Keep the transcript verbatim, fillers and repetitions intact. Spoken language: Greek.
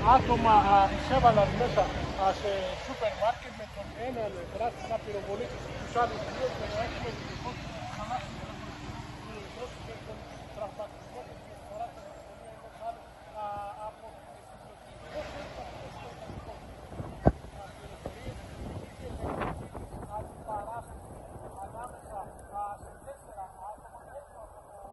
άτομα εισέβαλαν μέσα α, σε σούπερ μάρκετ με τον ένα δράστη να πυροβολήσει τους άλλους δύο και να έχουμε δυστυχώς χαλάσει τον τραυματισμό.